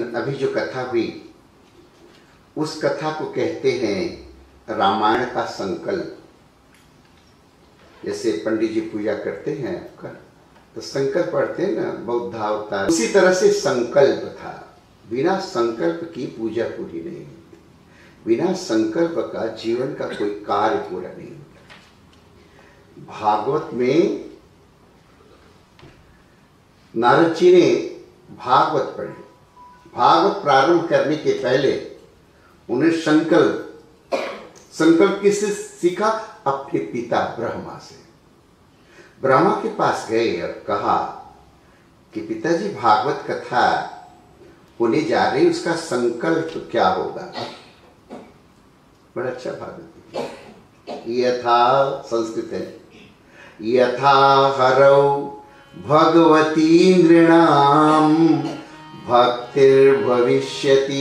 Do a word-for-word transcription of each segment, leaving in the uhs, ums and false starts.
लेकिन अभी जो कथा हुई उस कथा को कहते हैं रामायण का संकल्प। जैसे पंडित जी पूजा करते हैं आपका तो संकल्प पढ़ते हैं ना, बौद्धावतार, उसी तरह से संकल्प था। बिना संकल्प की पूजा पूरी नहीं होती, बिना संकल्प का जीवन का कोई कार्य पूरा नहीं होता। भागवत में नारद जी ने भागवत पढ़ी। भागवत प्रारंभ करने के पहले उन्हें संकल्प संकल्प किससे सीखा? अपने पिता ब्रह्मा से। ब्रह्मा के पास गए और कहा कि पिताजी भागवत कथा होने जा रही, उसका संकल्प क्या होगा? बड़ा अच्छा भागवत। यथा संस्कृत है, यथा हरौ भगवती नृणाम भक्तिर्भविष्यति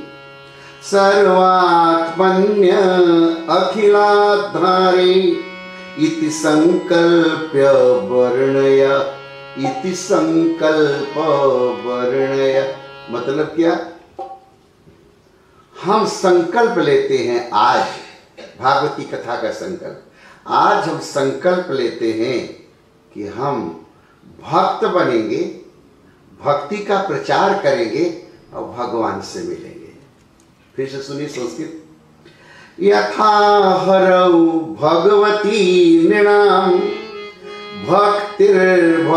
सर्वात्मन्य अखिलाधारे इति संकल्प्य वर्णय इति संकल्प वर्णय। मतलब क्या? हम संकल्प लेते हैं आज, भागवती कथा का संकल्प। आज हम संकल्प लेते हैं कि हम भक्त बनेंगे, भक्ति का प्रचार करेंगे और भगवान से मिलेंगे। फिर से सुनिए संस्कृत। यथा हरौ भगवती नृणाम भक्तिर्भविष्यति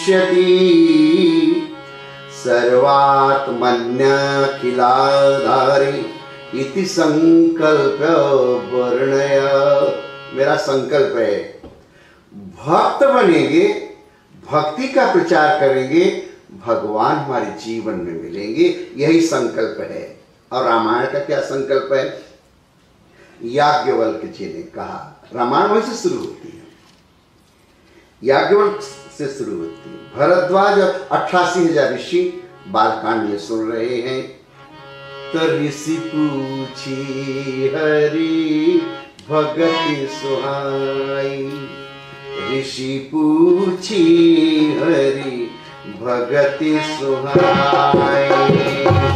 सर्वात्मन्यखिलाधारे इति संकल्प वर्णय। मेरा संकल्प है भक्त बनेंगे, भक्ति का प्रचार करेंगे, भगवान हमारे जीवन में मिलेंगे, यही संकल्प है। और रामायण का क्या संकल्प है? याज्ञवल्क्य जी ने कहा, रामायण वहीं से शुरू होती है, याज्ञवल्क्य से शुरू होती है। भरद्वाज और अट्ठासी हजार ऋषि बालकांड में सुन रहे हैं। तो ऋषि पूछी हरि भगति सुहाई, ऋषि पूछी हरि भगति सुहाई।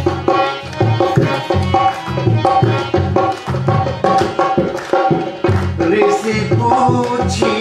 ऋषि पूछी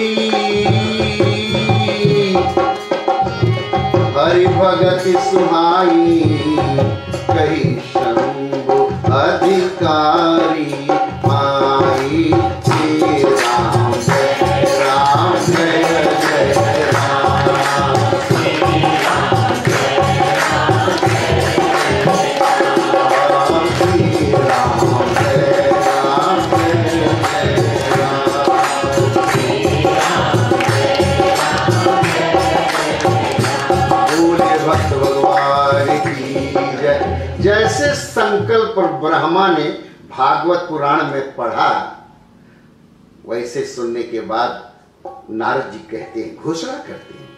हरि भगति सुहाई, कही शंभु अधिकारी माई। जय राम जय राम जय जय राम, श्री राम जय राम जय जय राम, श्री राम जय राम जय जय राम, श्री राम जय राम जय जय राम। बोले भक्त भगवान की जय। जैसे संकल्प ब्रह्मा ने भागवत पुराण में पढ़ा, वैसे सुनने के बाद नारद जी कहते हैं, घोषणा करते हैं,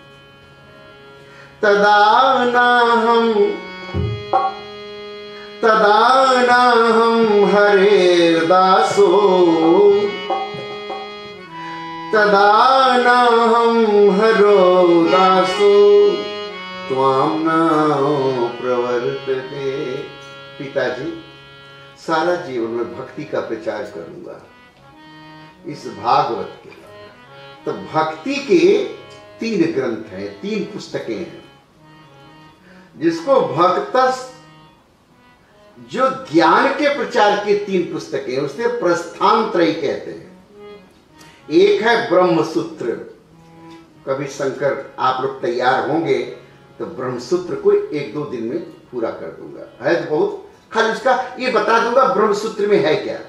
तदा नाहं तदा नाहं हरेर्दासो तदा नाहं हरो दासो त्वां न प्रवर्तते। पिताजी सारा जीवन में भक्ति का प्रचार करूंगा इस भागवत के। तो भक्ति के तीन ग्रंथ हैं, तीन पुस्तकें हैं, जिसको भक्त जो ज्ञान के प्रचार की तीन पुस्तकें, उसे प्रस्थान त्रयी कहते हैं। एक है ब्रह्मसूत्र। कभी शंकर आप लोग तैयार होंगे तो ब्रह्मसूत्र को एक दो दिन में पूरा कर दूंगा, है तो बहुत, खाली उसका ये बता दूंगा ब्रह्मसूत्र में है क्या।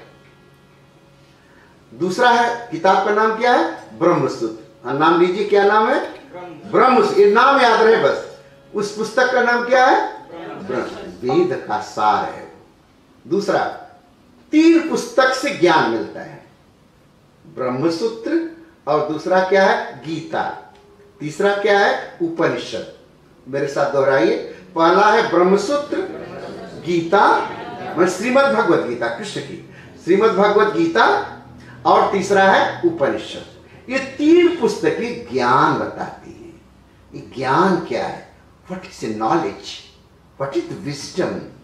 दूसरा है, किताब का नाम क्या है? ब्रह्मसूत्र। हाँ, नाम लीजिए, क्या नाम है? ब्रह्मसूत्र। ये नाम याद रहे बस। उस पुस्तक का नाम क्या है? वेद का सार है। दूसरा, तीन पुस्तक से ज्ञान मिलता है, ब्रह्मसूत्र, और दूसरा क्या है? गीता। तीसरा क्या है? उपनिषद। मेरे साथ दोहराइए। पहला है ब्रह्मसूत्र, गीता, मैं श्रीमद् भगवत गीता, कृष्ण की श्रीमद् भगवत गीता, और तीसरा है उपनिषद। ये तीन पुस्तकें ज्ञान बताती हैं। ये ज्ञान क्या है? What is knowledge, what is wisdom,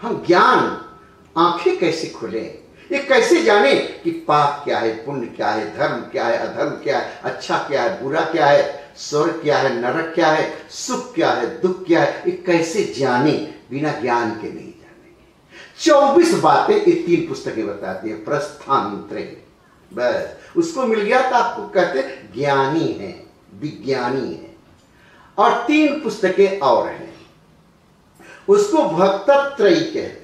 हम ज्ञान, आंखें कैसे खुले, ये कैसे जाने कि पाप क्या है, पुण्य क्या है, धर्म क्या है, अधर्म क्या है, अच्छा क्या है, बुरा क्या है, स्वर्ग क्या है, नरक क्या है, सुख क्या है, दुख क्या है, ये कैसे जाने, बिना ज्ञान के नहीं जानेंगे। चौबीस बातें ये तीन पुस्तकें बताती है, प्रस्थानत्रय। बस उसको मिल गया तो आपको कहते ज्ञानी है, विज्ञानी है। और तीन पुस्तकें और हैं, उसको भक्तत्रयी कहते हैं।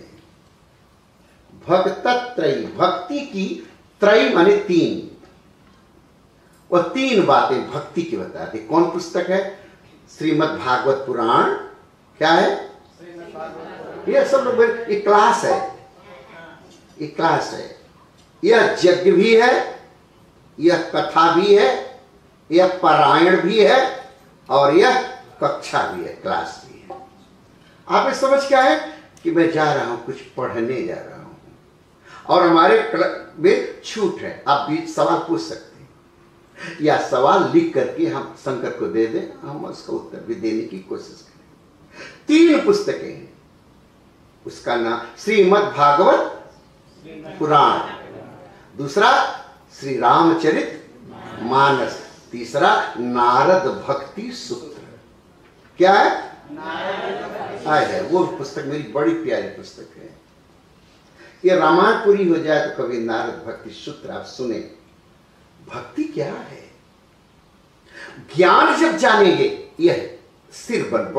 भक्तत्रयी, भक्ति की त्रयी माने तीन, और तीन बातें भक्ति की बताते। कौन पुस्तक है? श्रीमद् भागवत पुराण। क्या है ये? सब लोग, ये क्लास है, ये क्लास है। यह यज्ञ भी है, यह कथा भी है, यह पारायण भी है, और यह कक्षा भी है, क्लास भी है। आप इस समझ क्या है कि मैं जा रहा हूं, कुछ पढ़ने जा रहा हूं, और हमारे में छूट है, आप भी सवाल पूछ सकते हैं, या सवाल लिख करके हम शंकर को दे दें, हम उसका उत्तर भी देने की कोशिश करें। तीन पुस्तकें हैं, उसका नाम श्रीमद् भागवत पुराण, दूसरा श्री रामचरित मानस, तीसरा नारद भक्ति सूत्र। क्या है? आय है, वो पुस्तक मेरी बड़ी प्यारी पुस्तक है। ये रामायण पूरी हो जाए तो कभी नारद भक्ति सूत्र आप सुने। भक्ति क्या है? ज्ञान जब जानेंगे, यह सिर बन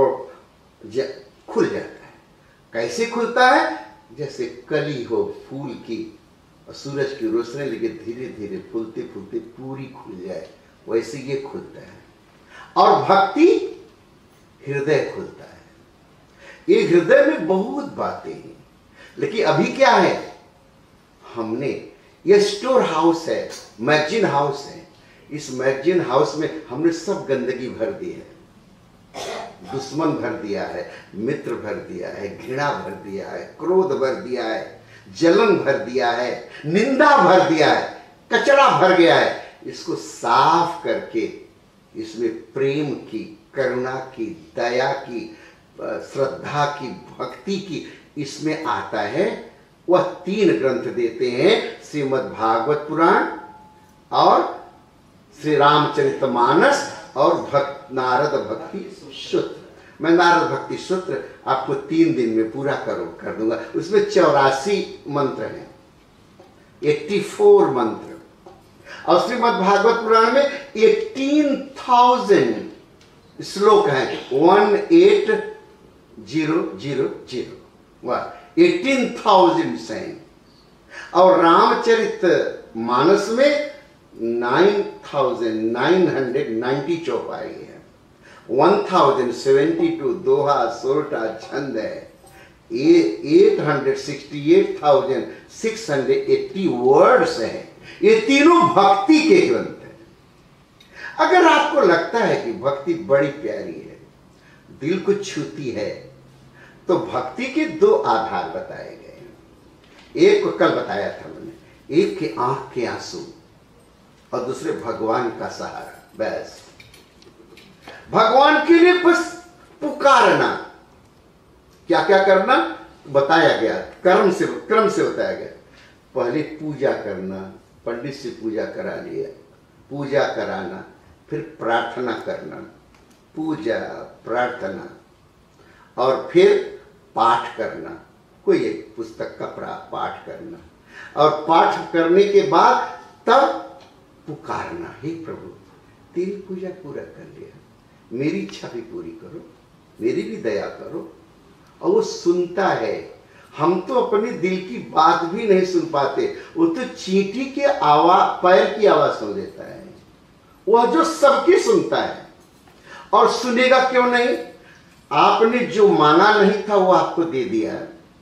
खुल जाता है। कैसे खुलता है? जैसे कली हो फूल की, और सूरज की रोशनी लेके धीरे धीरे फूलते फूलते पूरी खुल जाए, वैसे ये खुलता है। और भक्ति हृदय खुलता है। ये हृदय में बहुत बातें हैं, लेकिन अभी क्या है, हमने ये स्टोर हाउस है, मैगजीन हाउस है। इस मैगजीन हाउस में हमने सब गंदगी भर दी है। दुश्मन भर दिया है, मित्र भर दिया है, घृणा भर दिया है, क्रोध भर दिया है, जलन भर दिया है, निंदा भर दिया है, कचरा भर गया है। इसको साफ करके इसमें प्रेम की, करुणा की, दया की, श्रद्धा की, भक्ति की इसमें आता है। वह तीन ग्रंथ देते हैं, श्रीमद् भागवत पुराण और श्री रामचरितमानस और भक्त नारद भक्ति सूत्र। मैं नारद भक्ति सूत्र आपको तीन दिन में पूरा करो कर दूंगा। उसमें चौरासी मंत्र हैं, चौरासी मंत्र, और श्रीमद् भागवत पुराण में अठारह हज़ार श्लोक हैं, one eight zero zero zero, वाह, अठारह हज़ार से। और रामचरित मानस में nine thousand nine hundred ninety चौपाई है, वन थाउजेंड सेवेंटी टू दोहा सोरठा छंद है, eight hundred sixty eight thousand six hundred eighty words हैं। ये तीनों भक्ति के ग्रंथ हैं। अगर आपको लगता है कि भक्ति बड़ी प्यारी है, दिल को छूती है, तो भक्ति के दो आधार बताए गए हैं। एक को कल बताया था मैंने, एक के आंख के आंसू और दूसरे भगवान का सहारा। बस भगवान के लिए बस पुकारना। क्या क्या करना बताया गया, कर्म से क्रम से बताया गया। पहले पूजा करना, पंडित से पूजा करा लिया, पूजा कराना, फिर प्रार्थना करना, पूजा प्रार्थना, और फिर पाठ करना, कोई एक पुस्तक का पाठ करना, और पाठ करने के बाद तब पुकारना, हे प्रभु तेरी पूजा पूरा कर लिया, मेरी इच्छा भी पूरी करो, मेरी भी दया करो। और वो सुनता है। हम तो अपने दिल की बात भी नहीं सुन पाते, वो तो चींटी के आवाज, पैर की आवाज सुन लेता है। वह जो सबकी सुनता है, और सुनेगा क्यों नहीं? आपने जो मांगा नहीं था वो आपको दे दिया,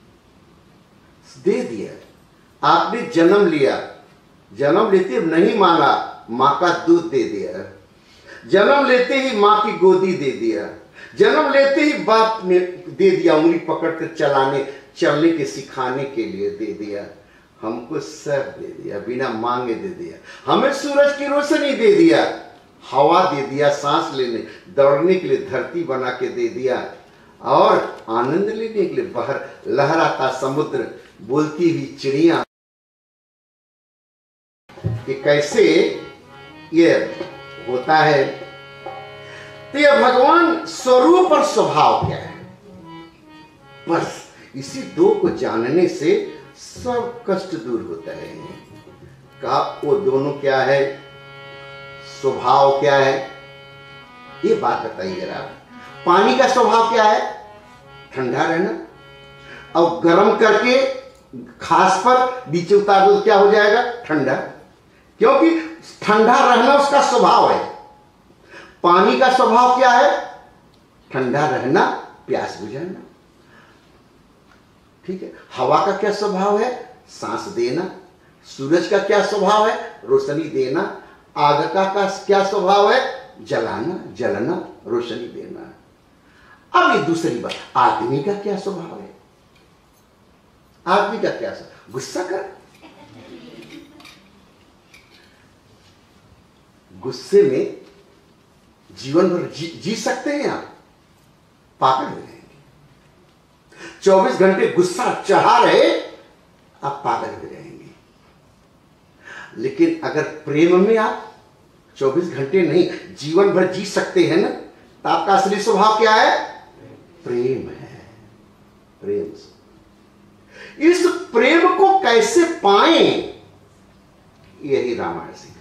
दे दिया। आपने जन्म लिया, जन्म लेते नहीं मांगा, मां का दूध दे दिया। जन्म लेते ही मां की गोदी दे दिया। जन्म लेते ही बाप ने दे दिया, उंगली पकड़कर चलाने चलने के सिखाने के लिए दे दिया। हमको सब दे दिया, बिना मांगे दे दिया। हमें सूरज की रोशनी दे दिया, हवा दे दिया, सांस लेने दौड़ने के लिए धरती बना के दे दिया, और आनंद लेने के लिए बाहर लहराता समुद्र, बोलती हुई चिड़िया, कि कैसे ये होता है। तो ये भगवान स्वरूप और स्वभाव क्या है, बस इसी दो को जानने से सब कष्ट दूर होता है। कहा वो दोनों क्या है, स्वभाव क्या है, ये बात बताइए जरा। पानी का स्वभाव क्या है, ठंडा रहना, और गर्म करके खास पर नीचे उतार दो क्या हो जाएगा, ठंडा, क्योंकि ठंडा रहना उसका स्वभाव है। पानी का स्वभाव क्या है, ठंडा रहना, प्यास बुझाना, ठीक है। हवा का क्या स्वभाव है, सांस देना। सूरज का क्या स्वभाव है, रोशनी देना। आग का, का क्या स्वभाव है, जलाना, जलना, रोशनी देना। अब ये दूसरी बात, आदमी का क्या स्वभाव है, आदमी का क्या स्वभाव, गुस्सा कर, गुस्से में जीवन भर जी, जी सकते हैं आप, पागल हो जाएंगे। चौबीस घंटे गुस्सा चढ़ा रहे, आप पागल हो जाएंगे। लेकिन अगर प्रेम में आप चौबीस घंटे नहीं, जीवन भर जी सकते हैं ना, तो आपका असली स्वभाव क्या है, प्रेम है, प्रेम। इस प्रेम को कैसे पाएं, यही रामायण सिखाता।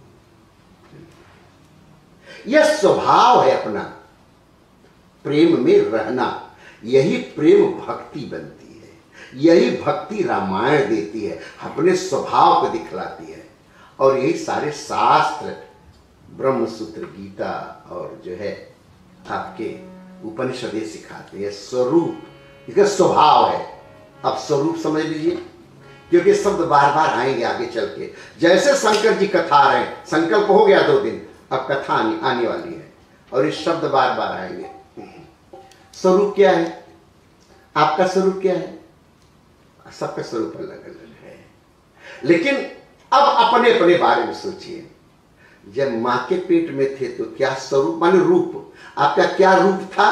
यह स्वभाव है अपना, प्रेम में रहना, यही प्रेम भक्ति बनती है, यही भक्ति रामायण देती है, अपने स्वभाव को दिखलाती है। और यही सारे शास्त्र, ब्रह्मसूत्र, गीता और जो है आपके उपनिषदें सिखाते हैं। स्वरूप इसका स्वभाव है। अब स्वरूप समझ लीजिए, क्योंकि शब्द बार बार आएंगे आगे चल के। जैसे शंकर जी कथा आ रहे हैं, संकल्प हो गया दो दिन, अब कथा आने, आने वाली है और इस शब्द बार बार आएंगे। स्वरूप क्या है, आपका स्वरूप क्या है, सबका स्वरूप अलग अलग है। लेकिन अब अपने अपने बारे में सोचिए। जब मां के पेट में थे तो क्या स्वरूप, माने रूप, आपका क्या रूप था,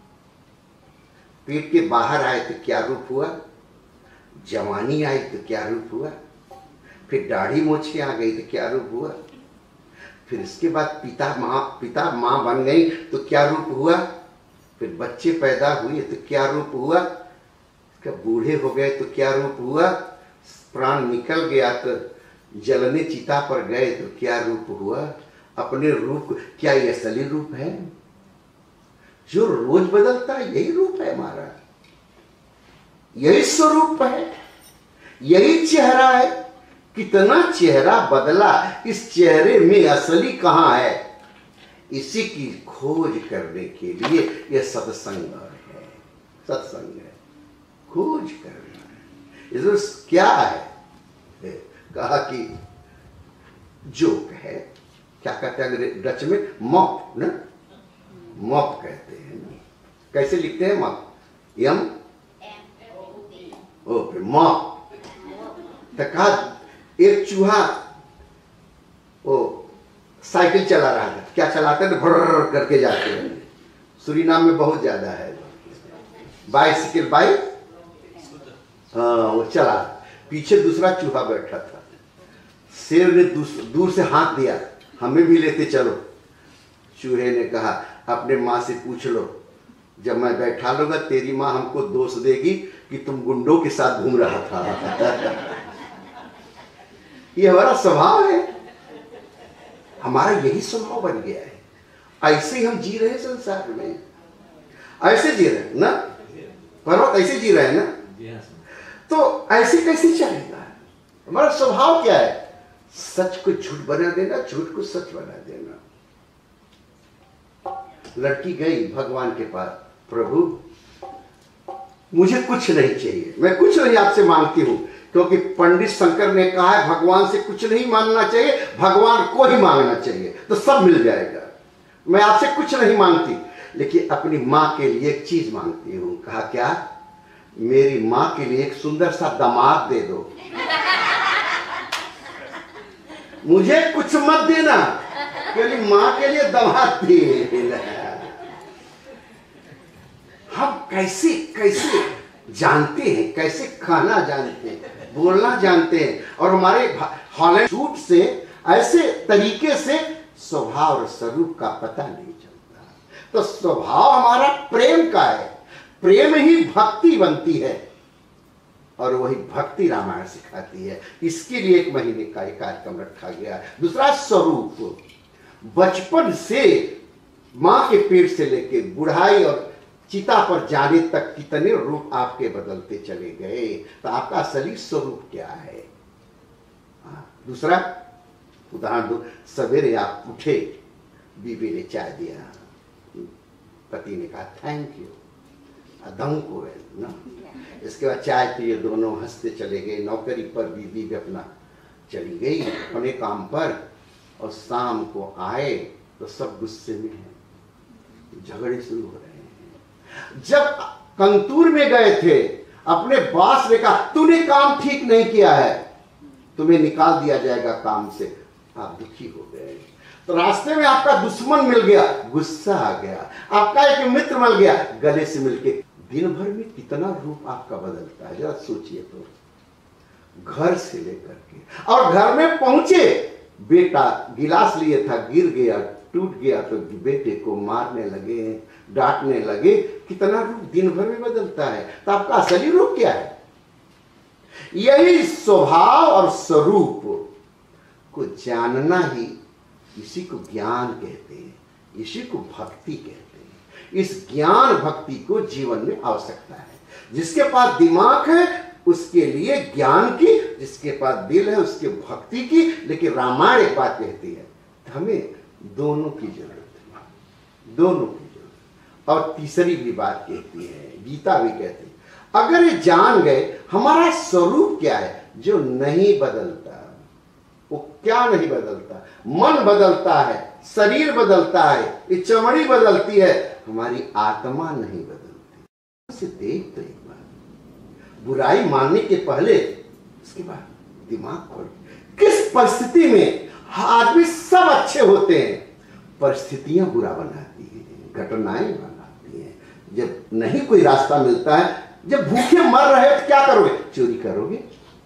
पेट के बाहर आए तो क्या रूप हुआ, जवानी आई तो क्या रूप हुआ, फिर दाढ़ी मोछे आ गई तो क्या रूप हुआ, फिर इसके बाद पिता माँ पिता माँ बन गई तो क्या रूप हुआ, फिर बच्चे पैदा हुए तो क्या रूप हुआ, बूढ़े हो गए तो क्या रूप हुआ, प्राण निकल गया तो जलने चिता पर गए तो क्या रूप हुआ। अपने रूप, क्या ये असली रूप है, जो रोज बदलता है यही रूप है हमारा, यही स्वरूप है, यही चेहरा है। कितना चेहरा बदला, इस चेहरे में असली कहां है, इसी की खोज करने के लिए यह सत्संग है, सत्संग है, खोज करना है। इसमें क्या है, कहा कि जोक है, क्या कहते हैं डच में, मॉप ना, मॉप कहते हैं ना। कैसे लिखते हैं मॉप, यम ओके मॉप। तो कहा एक चूहा वो साइकिल चला रहा था, क्या चलाते हैं, भर करके जाते हैं, सूरीनाम में बहुत ज्यादा है बाइसिकल, बाइक, हाँ वो चला, पीछे दूसरा चूहा बैठा था। शेर ने दूर से हाथ दिया, हमें भी लेते चलो। चूहे ने कहा अपने माँ से पूछ लो, जब मैं बैठा लूंगा तेरी माँ हमको दोष देगी कि तुम गुंडों के साथ घूम रहा था। ये हमारा स्वभाव है, हमारा यही स्वभाव बन गया है। ऐसे ही हम जी रहे हैं संसार में, ऐसे जी रहे हैं ना, पर्वत ऐसे जी रहे हैं ना, तो ऐसे कैसे चलेगा। हमारा स्वभाव क्या है, सच को झूठ बना देना, झूठ को सच बना देना। लड़की गई भगवान के पास, प्रभु मुझे कुछ नहीं चाहिए, मैं कुछ नहीं आपसे मांगती हूं, क्योंकि पंडित शंकर ने कहा है भगवान से कुछ नहीं मांगना चाहिए, भगवान को ही मांगना चाहिए तो सब मिल जाएगा। मैं आपसे कुछ नहीं मांगती, लेकिन अपनी माँ के लिए एक चीज मांगती हूँ। कहा क्या, मेरी माँ के लिए एक सुंदर सा दामाद दे दो, मुझे कुछ मत देना, क्योंकि माँ के लिए दामाद दे। हम कैसे कैसे जानते हैं, कैसे खाना जानते हैं, बोलना जानते हैं, और हमारे हॉलैंड शूट से ऐसे तरीके से स्वभाव और स्वरूप का पता नहीं चलता। तो स्वभाव हमारा प्रेम का है, प्रेम ही भक्ति बनती है, और वही भक्ति रामायण सिखाती है। इसके लिए एक महीने का एक कार्यक्रम रखा गया है। दूसरा स्वरूप, बचपन से मां के पेट से लेके बुढ़ाई और चिता पर जाने तक कितने रूप आपके बदलते चले गए, तो आपका असली स्वरूप क्या है। दूसरा उदाहरण दो, सवेरे आप उठे, बीवी ने चाय दिया, पति ने कहा थैंक यू, अदम को है ना, इसके बाद चाय पिए, दोनों हंसते चले गए, नौकरी पर बीवी भी अपना चली गई अपने काम पर, और शाम को आए तो सब गुस्से में हैं, झगड़े शुरू हो रहे हैं। जब कंतूर में गए थे, अपने बॉस ने कहा तूने काम ठीक नहीं किया है, तुम्हें निकाल दिया जाएगा काम से, आप दुखी हो गए। तो रास्ते में आपका दुश्मन मिल गया, गुस्सा आ गया, आपका एक मित्र मिल गया, गले से मिलके, दिन भर में कितना रूप आपका बदलता है, जरा सोचिए। तो घर से लेकर के, और घर में पहुंचे, बेटा गिलास लिए था, गिर गया, टूट गया, तो बेटे को मारने लगे, डांटने लगे, कितना रूप दिन भर में बदलता है। तो आपका असली रूप क्या है? यही स्वभाव और स्वरूप को जानना ही, इसी को ज्ञान कहते हैं, इसी को भक्ति कहते हैं। इस ज्ञान भक्ति को जीवन में आवश्यकता है। जिसके पास दिमाग है उसके लिए ज्ञान की, जिसके पास दिल है उसके भक्ति की। लेकिन रामायण एक बात कहती है, हमें दोनों की जरूरत है, दोनों की जरूरत। और तीसरी भी बात कहती है, गीता भी कहती है, अगर ये जान गए हमारा स्वरूप क्या है, जो नहीं बदलता, वो क्या नहीं बदलता, मन बदलता है, शरीर बदलता है, ये चमड़ी बदलती है, हमारी आत्मा नहीं बदलती। उसे देख तो एक बार, बुराई मानने के पहले, उसके बाद दिमाग खोल, किस परिस्थिति में आदमी सब अच्छे होते हैं, परिस्थितियां बुरा बनाती हैं, घटनाएं बनाती हैं। जब नहीं कोई रास्ता मिलता है, जब भूखे मर रहे तो क्या करोगे? चोरी करोगे।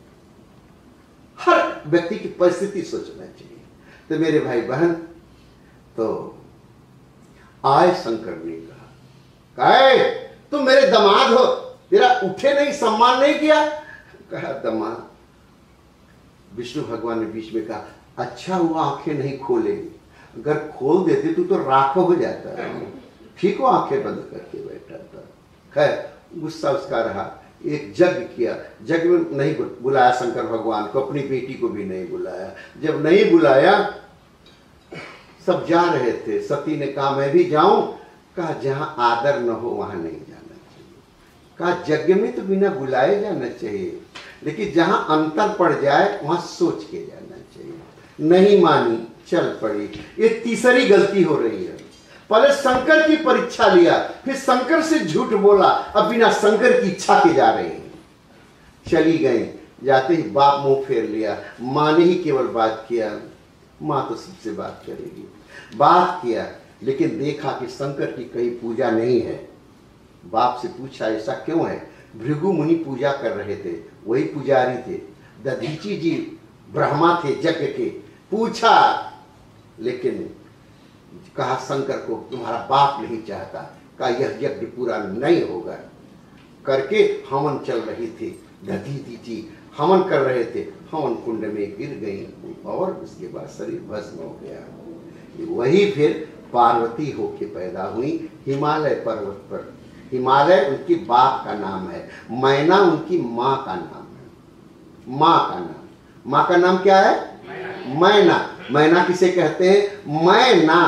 हर व्यक्ति की परिस्थिति सोचना चाहिए। तो मेरे भाई बहन, तो आय शंकर ने कहा, कहे तुम मेरे दामाद हो, तेरा उठे नहीं, सम्मान नहीं किया। कहा दामाद, विष्णु भगवान ने बीच में कहा, अच्छा हुआ आंखें नहीं खोलेगी, अगर खोल देते तू तो राख हो जाता। ठीक हो, आंखें बंद करके बैठा था। खैर गुस्सा उसका रहा, एक यज्ञ किया, यज्ञ में नहीं बुलाया शंकर भगवान को, अपनी बेटी को भी नहीं बुलाया। जब नहीं बुलाया, सब जा रहे थे, सती ने कहा मैं भी जाऊं। कहा जहां आदर न हो वहां नहीं जाना चाहिए। कहा यज्ञ में तो बिना बुलाए जाना चाहिए, लेकिन जहां अंतर पड़ जाए वहां सोच के जाना चाहिए। नहीं मानी, चल पड़ी। ये तीसरी गलती हो रही है। पहले शंकर की परीक्षा लिया, फिर शंकर से झूठ बोला, अब बिना शंकर की इच्छा के जा रहे हैं। चली गई, जाते ही बाप मुंह फेर लिया, माँ ने ही केवल बात किया, माँ तो सबसे बात करेगी। बात किया, लेकिन देखा कि शंकर की कहीं पूजा नहीं है। बाप से पूछा ऐसा क्यों है? भृगु मुनि पूजा कर रहे थे, वही पुजारी थे। दधीची जी ब्रह्मा थे यज्ञ के। पूछा, लेकिन कहा शंकर को तुम्हारा बाप नहीं चाहता। कहा यह यज्ञ पूरा नहीं होगा। करके हवन चल रही थी, दधीची जी हवन कर रहे थे, हवन कुंड में गिर गई और उसके बाद शरीर भस्म हो गया। वही फिर पार्वती होके पैदा हुई हिमालय पर्वत पर। हिमालय उनकी बाप का नाम है, मैना उनकी माँ का नाम है। माँ का नाम, माँ का नाम क्या है? मैना। मैना किसे कहते हैं? मैना।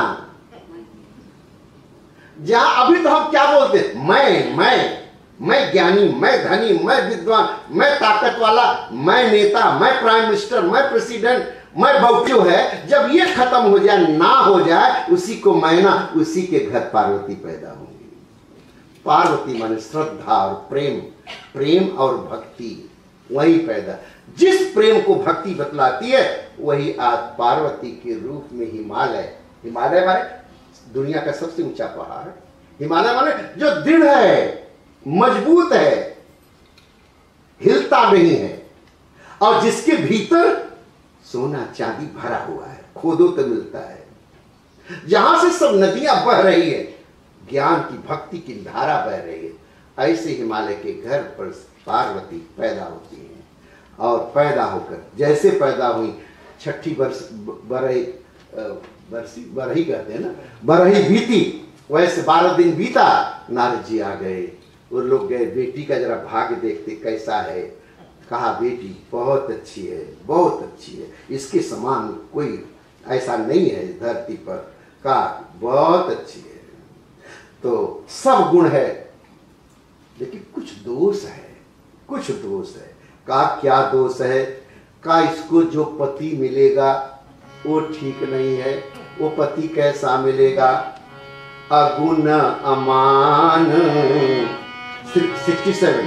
जहां अभी तो हम क्या बोलते हैं? मैं मैं मैं ज्ञानी, मैं धनी, मैं विद्वान, मैं ताकत वाला, मैं नेता, मैं प्राइम मिनिस्टर, मैं प्रेसिडेंट, मैं बहुक्यो है। जब ये खत्म हो जाए, ना हो जाए, उसी को मैना, उसी के घर पार्वती पैदा होंगी। पार्वती माने श्रद्धा और प्रेम, प्रेम और भक्ति, वही पैदा। जिस प्रेम को भक्ति बतलाती है, वही आज पार्वती के रूप में हिमालय। हिमालय माने दुनिया का सबसे ऊंचा पहाड़, हिमालय माने जो दृढ़ है, मजबूत है, हिलता नहीं है, और जिसके भीतर सोना चांदी भरा हुआ है, खोदो तो मिलता है, जहां से सब नदियां बह रही है, ज्ञान की भक्ति की धारा बह रही है। ऐसे हिमालय के घर पर पार्वती पैदा होती है, और पैदा होकर जैसे पैदा हुई, छठी वर्ष बरही बरसी बरही कहते हैं ना, बरही बीती, वैसे बारह दिन बीता, नारद जी आ गए। वो लोग गए, बेटी का जरा भाग्य देखते कैसा है। कहा बेटी बहुत अच्छी है, बहुत अच्छी है, इसके समान कोई ऐसा नहीं है धरती पर। कहा बहुत अच्छी है, तो सब गुण है, लेकिन कुछ दोष है, कुछ दोष है। कहा क्या दोष है? कहा इसको जो पति मिलेगा वो ठीक नहीं है। वो पति कैसा मिलेगा? अगुण अमान। सिक्सटी सेवन,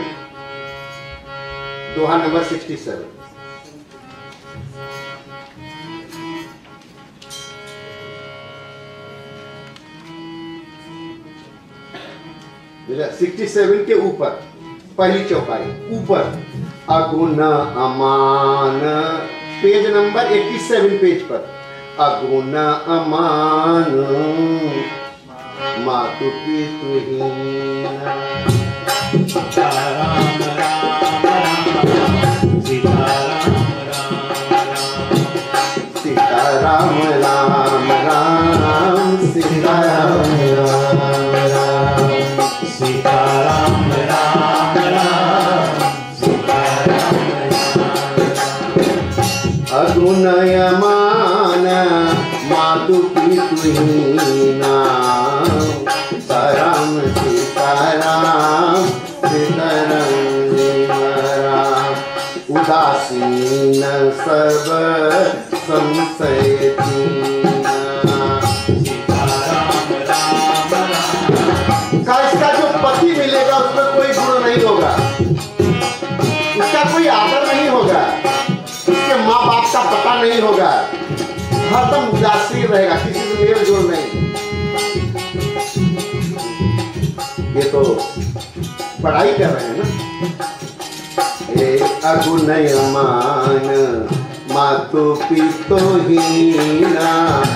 दोहा number sixty seven. Sixty seven के ऊपर पहली चौपाई ऊपर, अगुण अमान, page number eighty seven page पर। अगुण अमान मातु पितु हीन। सीता राम राम राम, सीता राम राम राम, सीता राम राम राम, सीता राम राम राम, सीता राम राम। अगुणयमान मातु पितु हीना, राम सीताराम सीताराम राम। उदासीन सब संशय दीना, सीताराम राम राम। का इसका जो पति मिलेगा उसमें कोई गुण नहीं होगा, उसका कोई आदर नहीं होगा, उसके माँ बाप का पता नहीं होगा, हरदम उदासीन रहेगा, किसी से मेल जोल नहीं। ये तो पढ़ाई कर रहे हैं ना। अगुणयमान मातु पितु हीना,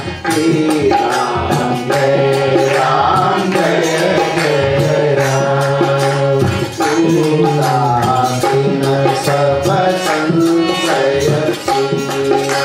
राम जय राम जय जय राम। उदासीन सब संशय दीना,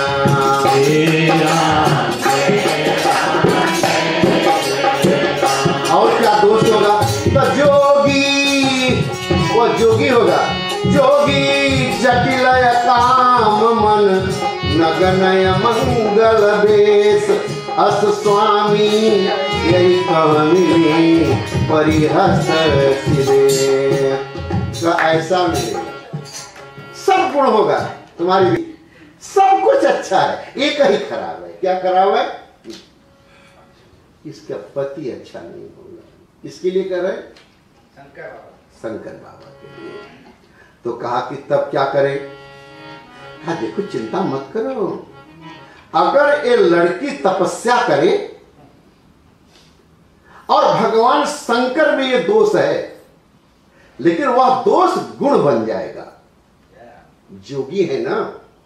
और क्या दोष होगा? तो जोगी, वो जोगी होगा, जोगी जटिल काम मन, नगनय मंगल बेश, अस स्वामी यही कहानी परिहस सिरे। तो ऐसा मिलेगा, सब गुण होगा तुम्हारी भी, सब कुछ अच्छा है, एक ही खराब है। क्या खराब है? इसका पति अच्छा नहीं होगा। किसके लिए कर रहे? शंकर बाबा, शंकर बाबा के लिए। तो कहा कि तब क्या करें? हाँ देखो, चिंता मत करो, अगर ये लड़की तपस्या करे और भगवान शंकर में ये दोष है, लेकिन वह दोष गुण बन जाएगा। जोगी है ना,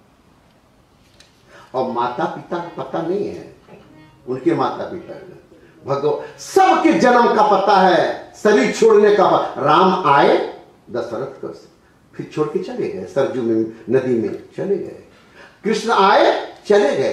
और माता पिता का पता नहीं है, उनके माता पिता का भगवान सबके जन्म का पता है, शरीर छोड़ने का पता। राम आए दशरथ को, फिर छोड़ के चले गए, सरजू में नदी में चले गए। कृष्ण आए चले गए,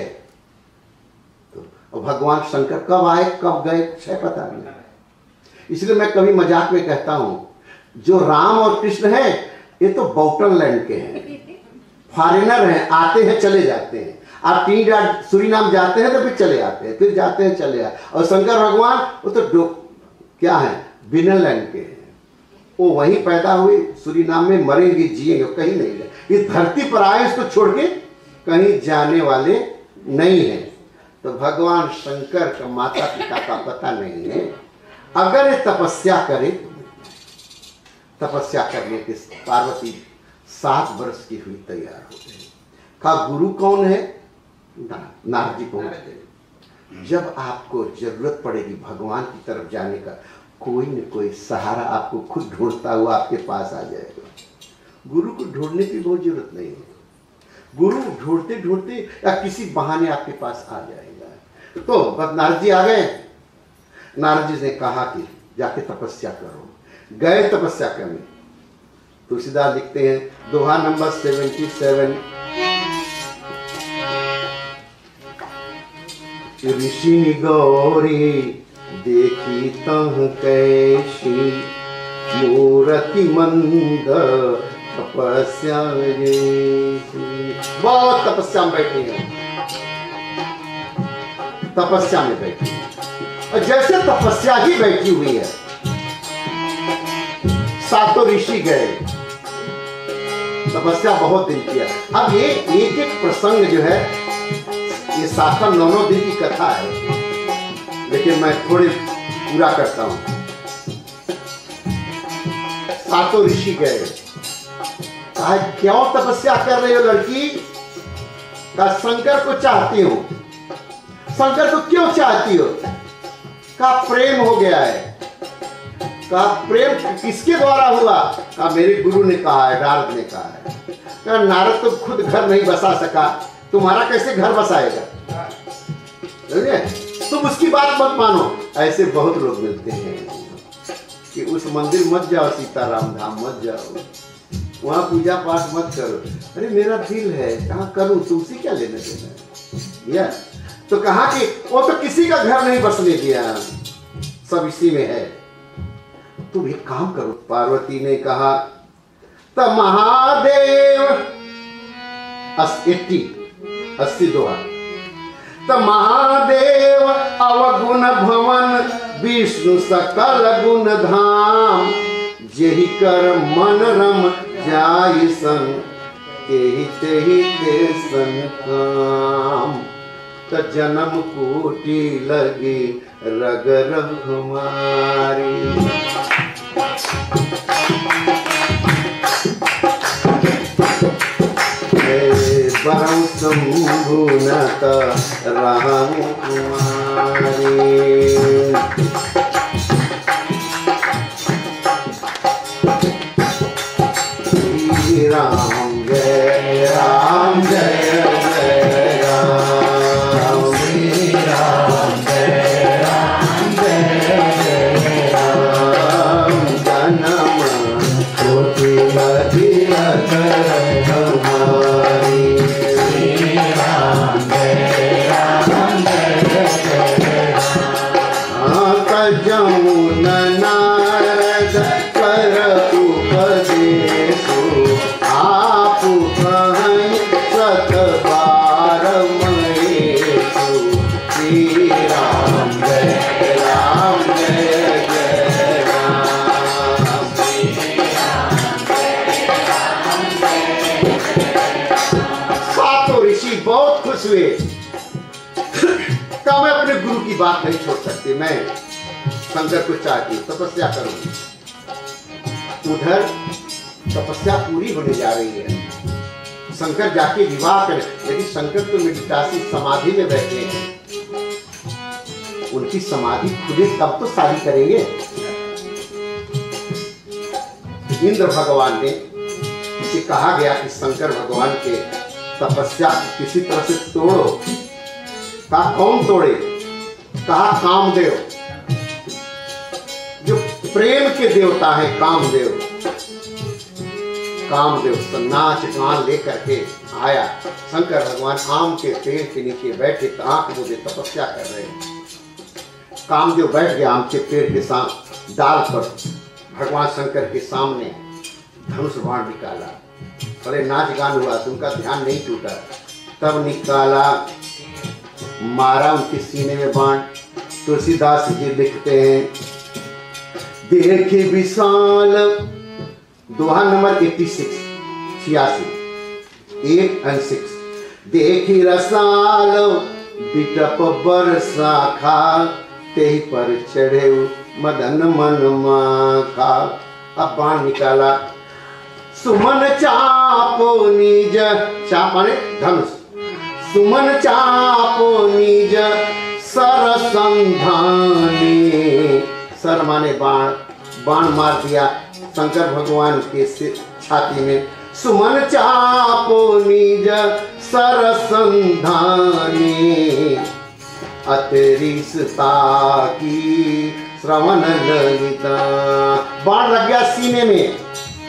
तो भगवान शंकर कब आए कब गए है पता नहीं। इसलिए मैं कभी मजाक में कहता हूं, जो राम और कृष्ण है ये तो बाउटन लैंड के हैं, फॉरेनर हैं, आते हैं चले जाते हैं। आप ट्रिनिडाद सूरीनाम जाते हैं तो फिर चले आते हैं, फिर जाते हैं चले आते। और शंकर भगवान वो तो क्या है, बिनलैंड के हैं, वो वहीं पैदा हुए, सूरीनाम में मरेंगे जिएंगे, कहीं नहीं जाए। इस धरती पर आए, इसको छोड़ के कहीं जाने वाले नहीं है। तो भगवान शंकर का माता पिता का पता नहीं है। अगर ये तपस्या करे, तपस्या करने के पार्वती सात वर्ष की हुई तैयार हो गई। कहा गुरु कौन है? नारद जी पहुंच गए। जब आपको जरूरत पड़ेगी भगवान की तरफ जाने का, कोई न कोई सहारा आपको खुद ढूंढता हुआ आपके पास आ जाएगा। गुरु को ढूंढने की बहुत जरूरत नहीं है। गुरु ढूंढते ढूंढते या किसी बहाने आपके पास आ जाएगा। तो बस नारद जी आ गए। नारद जी ने कहा कि जाके तपस्या करो। गए तपस्या करने। तुलसीदास लिखते हैं दोहा नंबर सेवेंटी सेवन, ऋषि गौरी देखी तह कैसी मूर्ति मंद तपस्या जैसी। बहुत तपस्या में बैठी है, तपस्या में बैठी है। और जैसे तपस्या ही बैठी हुई है, सातों ऋषि गए, तपस्या बहुत दिन किया। अब ये एक एक प्रसंग जो है, ये सातों नौ नौ दिन की कथा है, लेकिन मैं थोड़ी पूरा करता हूं। सातों ऋषि गए, कहा क्यों तपस्या कर रही हो लड़की? कहा शंकर को चाहती हूं। शंकर को क्यों चाहती हो? कहा प्रेम हो गया है। कहा प्रेम किसके द्वारा हुआ? कहा मेरे गुरु ने कहा है, नारद ने कहा है। कहा नारद तो खुद घर नहीं बसा सका, तुम्हारा कैसे घर बसाएगा? तुम उसकी बात मत मानो। ऐसे बहुत लोग मिलते हैं कि उस मंदिर मत जाओ, सीताराम धाम मत जाओ, वहां पूजा पाठ मत करो। अरे मेरा दिल है, कहाँ करूं, तुमसे क्या लेना देना? या तो कहा कि वो तो किसी का घर नहीं बसने दिया, सब इसी में है। तुम एक काम करो। पार्वती ने कहा तो महादेव अस्सी अस्सी दोहा, तो महादेव अवगुण भवन विष्णु सकल गुण धाम, जेहि कर मन रम जाई सन तेहि तेहि के सन काम, तो जन्म कोटि लगी रग रग हमारी। परम शंभुनत राम कुमारी। राम जय राम जय जय राम, श्री राम जय राम जय जय राम, जन्म कोटि लगी रग रग हमारी। जमुन नारद कर उपदेशो, आप कहीं सत बार महेशो, श्री राम जय राम जय जय राम, श्री राम जय राम जय जय राम। सातों ऋषि बहुत खुश हुए। कहा मैं अपने गुरु की बात नहीं छोड़ सकती, मैं शंकर को चाहती, तपस्या करूंगी। उधर तपस्या पूरी होने जा रही है, शंकर जाके विवाह करें, लेकिन शंकर तो मेडिटासी समाधि में बैठे हैं। उनकी समाधि खुले तब तो शादी करेंगे। इंद्र भगवान ने इसे कहा गया कि शंकर भगवान के तपस्या किसी तरह से तोड़ो। कहा कौन तोड़े? कहा कामदेव, जो प्रेम के देवता है कामदेव। कामदेव तो नाच गान लेकर के आया। शंकर भगवान आम के पेड़ के नीचे बैठे, आंख मुझे तपस्या कर रहे हैं। कामदेव बैठ गया आम के पेड़ के साथ डाल पर, भगवान शंकर के सामने धनुष बाण निकाला। अरे नाच गान हुआ तो उनका ध्यान नहीं टूटा। तब निकाला, मारा उनके सीने में बाण। तुलसीदास जी लिखते हैं, देखी विशाल, दोहा नंबर छियासी, छियासी, एट एंड सिक्स। देखी रसाल बिटप बरसा खा, तेहि पर चढ़े मदन मन माखा। अब बाण निकाला, सुमन चापो निज, चाप माने धनुष, सुमन चापो निज सरसंधानी, सर माने बाण, बाण मार दिया शंकर भगवान के सिर छाती में। सुमन चापो निज सर संधानी, अतरिसता की श्रवण ललिता। बाण लग गया सीने में।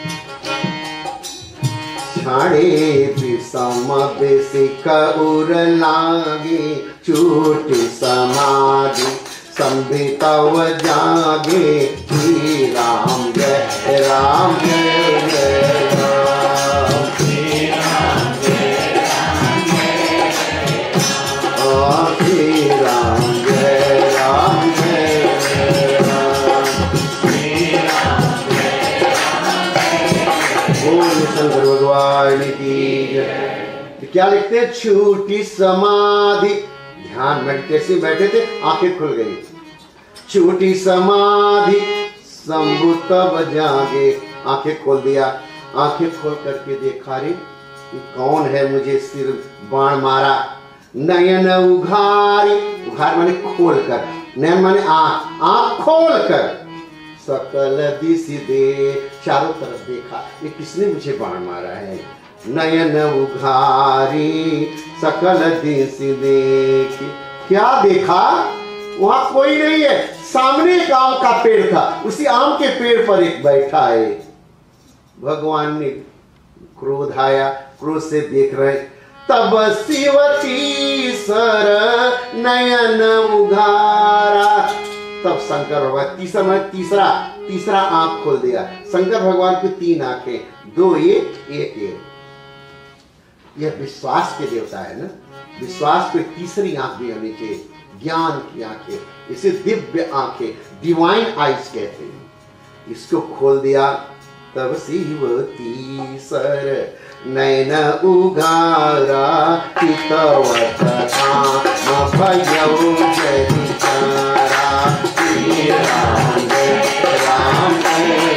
छाड़े विषम बेसिक उर लागे, चोट समाधि संभितव जागे। श्री राम जय राम जय जय राम, श्री राम जय राम जय राम, श्री राम जय राम जय राम, श्री राम जय राम जय। बोल शंकर भगवान की जय। क्या लिखते हैं? छूटी समाधि, ध्यान मेडिटेशन बैठे थे, आंखें खुल गई। छूटी समाधि शंभु तब जागे, आंखें खोल दिया। आंखें खोल करके देखा, रे कौन है मुझे सिर बाण मारा। नयन उघारी, उघार माने खोल कर, नयन माने आंख, आंख खोल कर। सकल दिश दे, चारों तरफ देखा, ये किसने मुझे बाण मारा है। नयन उघारी सकल दिश देखी, क्या देखा? वहां कोई नहीं है, सामने एक आम का पेड़ था, उसी आम के पेड़ पर एक बैठा है। भगवान ने क्रोध आया, क्रोध से देख रहे। तब शिवती सर नयन उघारा, तब शंकर भगवान तीसरा में तीसरा तीसरा आंख खोल दिया। शंकर भगवान की तीन आंखें, दो ये एक ये। यह विश्वास के देवता है ना, विश्वास को तीसरी आंख भी होनी चाहिए, ज्ञान की आंखें, इसे दिव्य आंखें, डिवाइन आइज कहते हैं। इसको खोल दिया। तब शिवती सर नयन उघारा, हितवत काम भयउ जनिचारा। श्री राम जय राम जय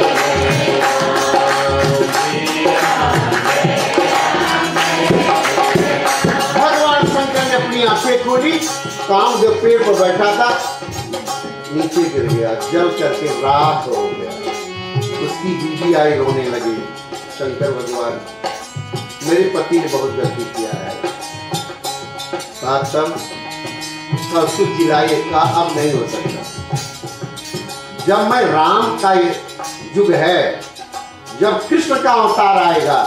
राम, श्री राम जय राम जय। भगवान शंकर ने अपनी आंखें खोली, काम जो पेड़ पर बैठा था नीचे गिर गया, जल करके राख हो गया। उसकी बीवी आई, रोने लगी। शंकर भगवान, मेरे पति ने बहुत गलती किया है। तब उसको चिल्लाए, कहा अब नहीं हो सकता। जब मैं राम का युग है, जब कृष्ण का अवतार आएगा,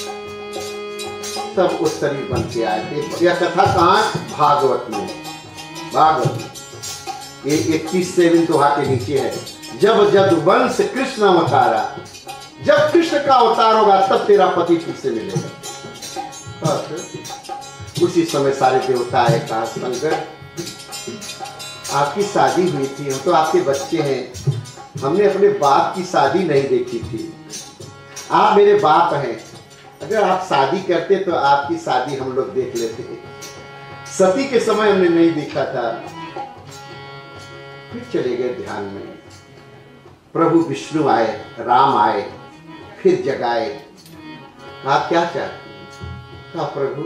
तब उस शरीर बन के आए थे। यह कथा कहाँ? भागवत में। भागवत ये इक्कीस सेवन दोहा के नीचे है। जब जदुवंश कृष्ण अवतारा, जब कृष्ण का अवतार होगा तब तेरा पति फिर से मिलेगा। उसी समय सारे देवता आए, कहा शंकर आपकी शादी हुई थी, हम तो आपके बच्चे हैं, हमने अपने बाप की शादी नहीं देखी थी, आप मेरे बाप हैं, अगर आप शादी करते तो आपकी शादी हम लोग देख लेते। सती के समय हमने नहीं देखा था। फिर चले गए ध्यान में। प्रभु विष्णु आए, राम आए, फिर जगाए। कहा क्या चाहते हैं? कहा प्रभु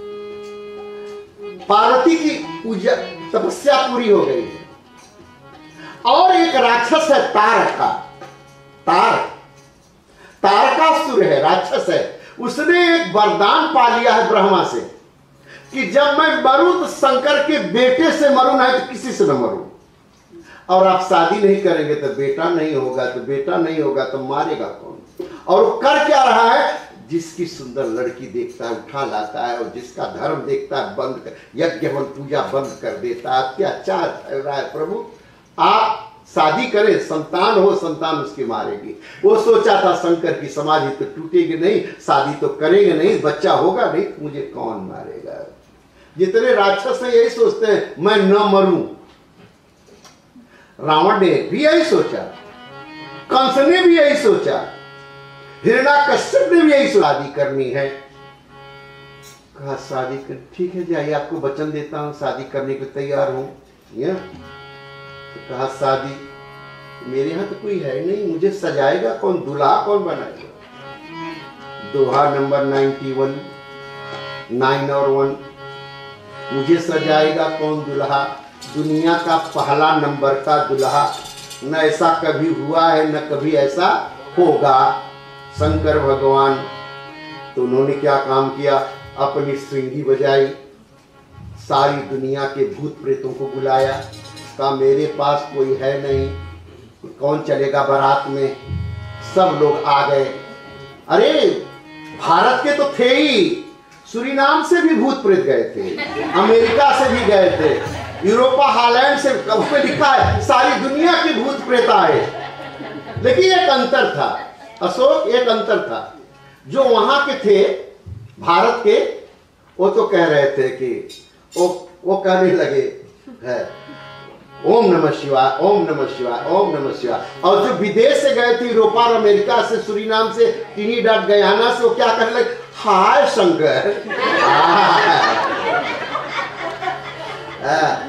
पार्वती की पूजा तपस्या पूरी हो गई है, और एक राक्षस है तारका, तार तारकासुर है, राक्षस है। उसने एक वरदान पा लिया है ब्रह्मा से कि जब मैं मरूं तो शंकर के बेटे से मरूं, नहीं तो किसी से न मरूं। और आप शादी नहीं करेंगे तो बेटा नहीं होगा, तो बेटा नहीं होगा तो मारेगा कौन? और वो कर क्या रहा है? जिसकी सुंदर लड़की देखता है उठा लाता है, और जिसका धर्म देखता है बंद कर, यज्ञ हवन पूजा बंद कर देता है। अत्याचार फैल रहा है। प्रभु आप शादी करें, संतान हो, संतान उसकी मारेगी। वो सोचा था शंकर की समाधि तो टूटेगी नहीं, शादी तो करेंगे नहीं, बच्चा होगा नहीं, मुझे कौन मारेगा। जितने राक्षस है यही सोचते हैं मैं न मरूं। रावण ने भी यही सोचा, कंस ने भी यही सोचा, हिरण्याकश्यप ने भी यही सोचा। शादी करनी है, कहा शादी कर, ठीक है जाइए, आपको वचन देता हूं शादी करने को तैयार हूं। तो कहा शादी मेरे यहां तो कोई है नहीं, मुझे सजाएगा कौन, दूल्हा कौन बनाएगा? दोहा नंबर नाइन्टी वन, नाइन और वन, मुझे सजाएगा कौन दूल्हा? दुनिया का पहला नंबर का दूल्हा न ऐसा कभी हुआ है न कभी ऐसा होगा। शंकर भगवान तो उन्होंने क्या काम किया, अपनी श्रृंगी बजाई, सारी दुनिया के भूत प्रेतों को बुलाया, कहा मेरे पास कोई है नहीं, कौन चलेगा बारात में। सब लोग आ गए। अरे भारत के तो थे ही, सूरीनाम से भी भूत प्रेत गए थे, अमेरिका से भी गए थे, यूरोपा हालैंड से, उसमें लिखा है सारी दुनिया के भूत प्रेत आए। लेकिन एक अंतर था अशोक, एक अंतर था, जो वहां के थे भारत के, वो तो कह रहे थे कि वो वो कहने लगे है ओम नमः शिवाय, ओम नमः शिवाय, ओम नमः शिवाय। और जो विदेश से गए थे, यूरोपा और अमेरिका से, सूरीनाम से, ट्रिनिडाद गयाना से, वो क्या करने लगे, हाय शंकर, हाय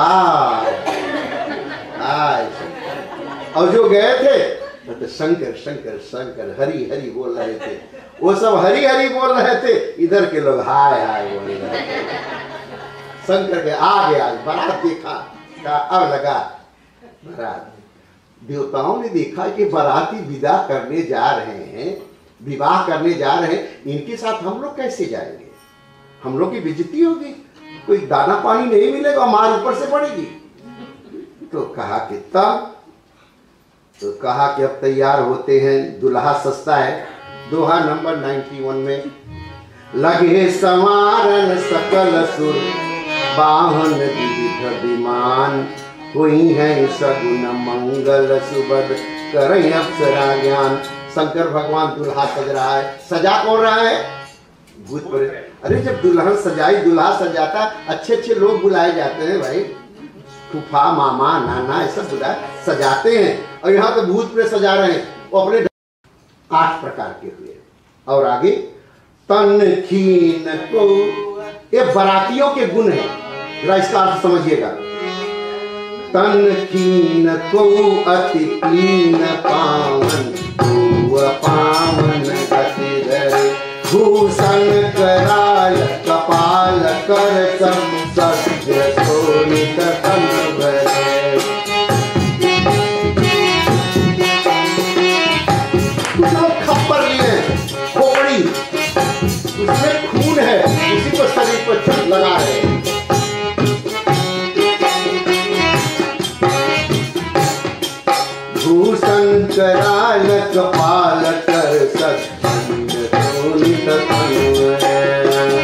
हाय शंकर। और जो गए थे तो शंकर शंकर शंकर हरि हरि बोल रहे थे, वो सब हरि हरि बोल रहे थे, इधर के लोग हाय हाय बोल रहे थे। शंकर के आ गया, बारात देखा, अब लगा बारात, देवताओं ने देखा कि बाराती विदा करने जा रहे हैं, विवाह करने जा रहे हैं, इनके साथ हम लोग कैसे जाएंगे, हम लोग की बेइज्जती होगी, कोई दाना पानी नहीं मिलेगा, मार ऊपर से पड़ेगी। तो कहा कि तब तो कहा कि अब तैयार होते हैं, दुल्हा सस्ता है, दोहा नंबर इक्यानवे में, लगे संवारन सकल सुर बाहन विविध विमान, हुई है सगुन मंगल सुबद करें अप्सरा ज्ञान। शंकर भगवान दुल्हा सज रहा है, सजा कौन रहा है, भूत प्रेत। अरे जब दुल्हन सजाई, दुल्हा सजाता, अच्छे अच्छे लोग बुलाए जाते हैं भाई, फूफा मामा नाना ऐसा बुलाए सजाते हैं, और यहाँ तो भूत प्रेत सजा रहे हैं। वो अपने आठ प्रकार के हुए। और आगे तन खीन को, ये बरातियों के गुण है, जरा इसका अर्थ समझिएगा। तन खीन को अति कीन पावन, पावन गति धरे, भूषण कराल कपाल कर सब सत्य सोनित तन भरे। कुछ लोग खप्पर लिए खोपड़ी, उसमें खून है, उसी को शरीर पर छत लगा रहे हैं। भूषण कराल कपाल कर सत्य सोनित तन भरे।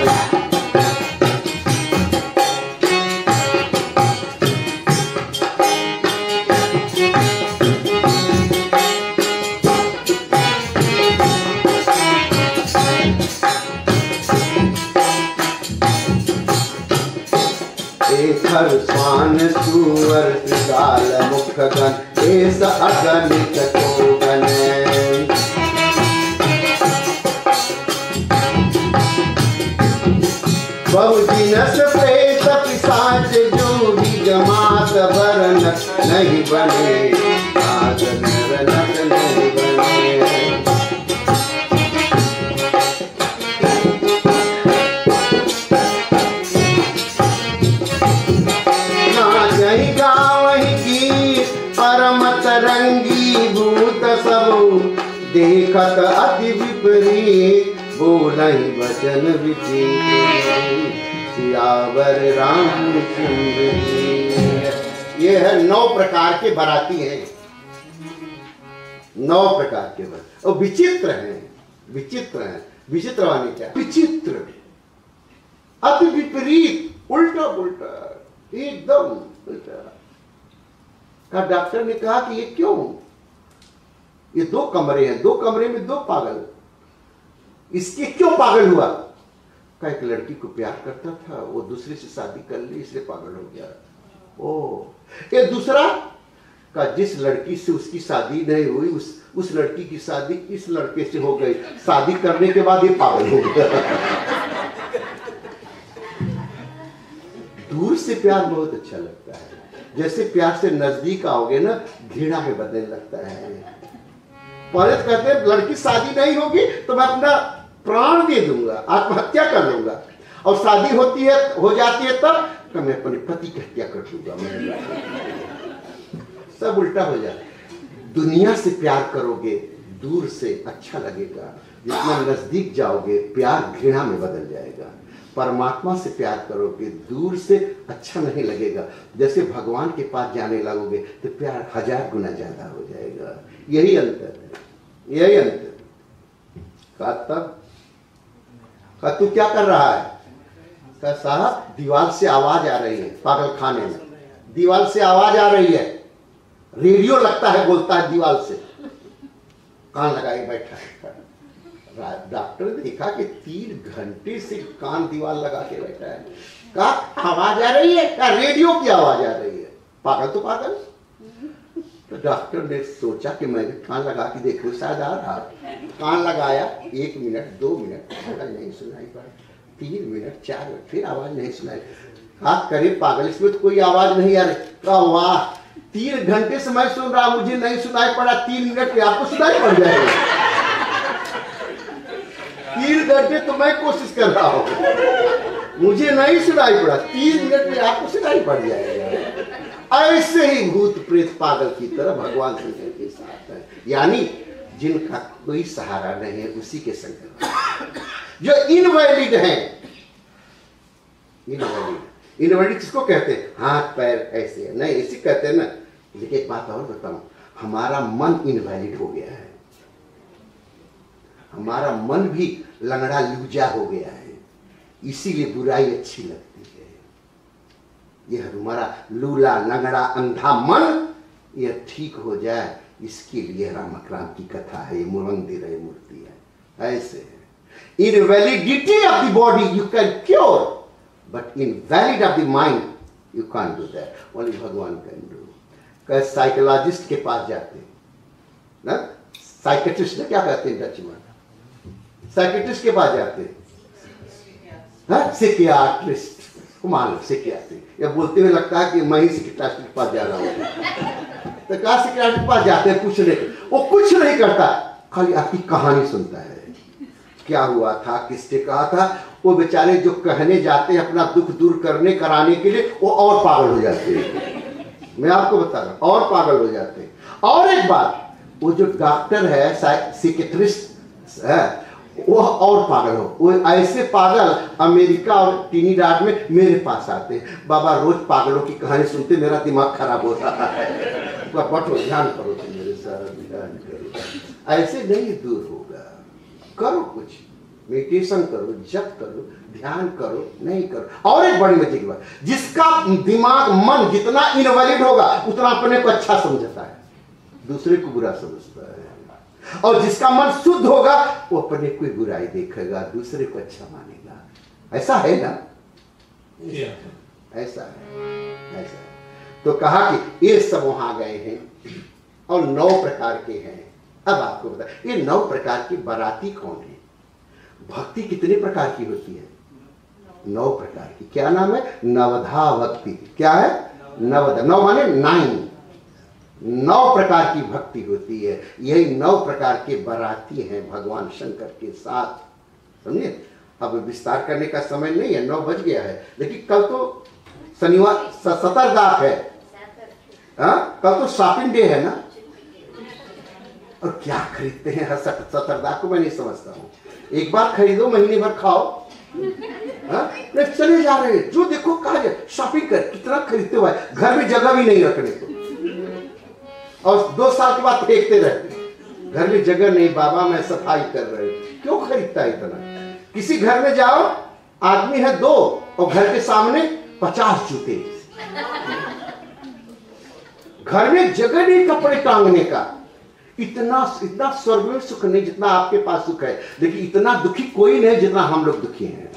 खर स्वान सुअर त्रिगाल मुख गण, एस अगणित को गणे। बहुजिनस प्रेत पिशाच जो भी जमात बरन नहीं बने, आज नरनक नहीं बने। परम तरंगी भूत सब देखत अति विपरीत, बोलहि वचन विचित्र, सियावर रामचंद्र की। ये है नौ प्रकार के बराती हैं, नौ प्रकार के बराती, और विचित्र हैं, विचित्र हैं। विचित्र वाले क्या, विचित्र, अति विपरीत, उल्टा पुल्टा, एकदम उल्टा। का डॉक्टर ने कहा कि ये क्यों, ये दो कमरे हैं, दो कमरे में दो पागल, इसके क्यों पागल हुआ। का एक लड़की को प्यार करता था, वो दूसरे से शादी कर ली, इसलिए पागल हो गया। ओ ये दूसरा का जिस लड़की से उसकी शादी नहीं हुई, उस उस लड़की की शादी इस लड़के से हो गई, शादी करने के बाद ये पागल हो गया। दूर से प्यार बहुत अच्छा लगता है, जैसे प्यार से नजदीक आओगे ना, घृणा में बदलने लगता है। पहले तो कहते हैं लड़की शादी नहीं होगी तो मैं अपना प्राण दे दूंगा, आत्महत्या कर लूंगा, और शादी होती है, हो जाती है तब तो मैं अपने पति की हत्या कर दूंगा। सब उल्टा हो जाए। दुनिया से प्यार करोगे दूर से अच्छा लगेगा, जितना नजदीक जाओगे प्यार घृणा में बदल जाएगा। परमात्मा से प्यार करोगे दूर से अच्छा नहीं लगेगा, जैसे भगवान के पास जाने लगोगे तो प्यार हजार गुना ज्यादा हो जाएगा। यही अंतर है, यही अंतर। कहा तब कहा तू क्या कर रहा है? कहा साहब दीवार से आवाज आ रही है, पागल खाने में दीवार से आवाज आ रही है, रेडियो लगता है बोलता है दीवार से। कान लगाए बैठा है। डॉक्टर ने देखा कि तीन घंटे से कान दीवार लगा के बैठा है। कहा आवाज आ रही है? कहा रेडियो की आवाज आ रही है। पागल तो पागल। तो डॉक्टर ने सोचा कि मैं कान लगा के देखूं शायद आ रहा। कान लगाया, एक मिनट दो मिनट आवाज नहीं सुनाई पड़ी, तीन मिनट चार मिनट फिर आवाज नहीं सुनाई। हाथ करे पागल, इसमें तो कोई आवाज नहीं आ रही। कहा वाह, तीन घंटे से मैं सुन रहा, मुझे नहीं सुनाई पड़ा, तीन मिनट में आपको सुनाई पड़ जाएगा। तीन घंटे तो मैं कोशिश कर रहा हूं, मुझे नहीं सुनाई पड़ा, तीन मिनट में आपको सुनाई पड़ जाएगा। ऐसे ही भूत प्रेत पागल की तरह भगवान शंकर के साथ है, यानी जिनका कोई सहारा नहीं है उसी के संग। जो इनवैलिड है, इनवैलिड इनवैलिड किसको कहते हैं? हाथ पैर ऐसे है नहीं, ऐसे कहते हैं ना। लेकिन एक बात और बताऊं, हमारा मन इनवैलिड हो गया है, हमारा मन भी लंगड़ा लूजा हो गया है, इसीलिए बुराई अच्छी लगती है। यह हमारा लूला लंगड़ा अंधा मन यह ठीक हो जाए, इसके लिए रामक्राम की कथा है, ये मंदिर है, मूर्ति है। ऐसे है invalidity of the body you can cure, but invalid of the mind you can't do that, only Bhagwan can do. कह साइकोलॉजिस्ट के पास जाते ना, साइकेट्रिस्ट ने क्या कहते हैं डच में, साइकेट्रिस्ट के पास जाते हैं, सिकियाट्रिस्ट को मान लो सिकियाट्रिस्ट, या बोलते हुए लगता है कि मैं ही सिकियाट्रिस्ट के पास जा रहा हूँ। तो कहा सिकियाट्रिस्ट के पास जाते हैं पूछने, वो कुछ नहीं करता, खाली आपकी कहानी सुनता है, क्या हुआ था, किसने कहा था। वो बेचारे जो कहने जाते हैं अपना दुख दूर करने कराने के लिए, वो और पागल हो जाते हैं। मैं आपको बता रहा हूं, और पागल हो जाते हैं। और एक बात, वो जो डॉक्टर है साइकियाट्रिस्ट है, वो और पागल हो, वो ऐसे पागल अमेरिका और ट्रिनिडाड में मेरे पास आते हैं। बाबा रोज पागलों की कहानी सुनते मेरा दिमाग खराब हो रहा है, बैठो ध्यान करो तुम मेरे साथ, ध्यान करो। ऐसे नहीं दूर होगा, करो कुछ मेडिटेशन करो, जप करो, ध्यान करो, नहीं करो। और एक बड़ी मजे की बात, जिसका दिमाग मन जितना इनवैलिड होगा उतना अपने को अच्छा समझता है, दूसरे को बुरा समझता है। और जिसका मन शुद्ध होगा वो अपने कोई बुराई देखेगा, दूसरे को अच्छा मानेगा। ऐसा है ना, ऐसा है, ऐसा है। तो कहा कि ये सब वहां गए हैं और नौ प्रकार के हैं। अब आपको बता, ये नौ प्रकार की बाराती कौन है? भक्ति कितने प्रकार की होती है? नौ प्रकार की। क्या नाम है? नवधा भक्ति। क्या है? नवधा। नौ माने नाइन, नौ प्रकार की भक्ति होती है। यही नौ प्रकार के बाराती हैं भगवान शंकर के साथ, समझे। अब विस्तार करने का समय नहीं है, नौ बज गया है, लेकिन कल तो शनिवार सतरदाक है, हाँ कल तो शॉपिंग डे है ना। और क्या खरीदते हैं सतरदाक को मैं नहीं समझता हूँ। एक बार खरीदो, महीने भर खाओ, हाँ चले जा रहे हैं, जो देखो कहा जाए शॉपिंग कर, कितना खरीदते हुए, घर में जगह भी नहीं रखने को, और दो साल के बाद फेंकते रहते, घर में जगह नहीं बाबा मैं सफाई कर रहे हूं। क्यों खरीदता है इतना? किसी घर में जाओ, आदमी है दो और घर के सामने पचास जूते, घर में जगह नहीं कपड़े टांगने का। इतना इतना स्वर्ग में सुख नहीं जितना आपके पास सुख है, लेकिन इतना दुखी कोई नहीं जितना हम लोग दुखी हैं,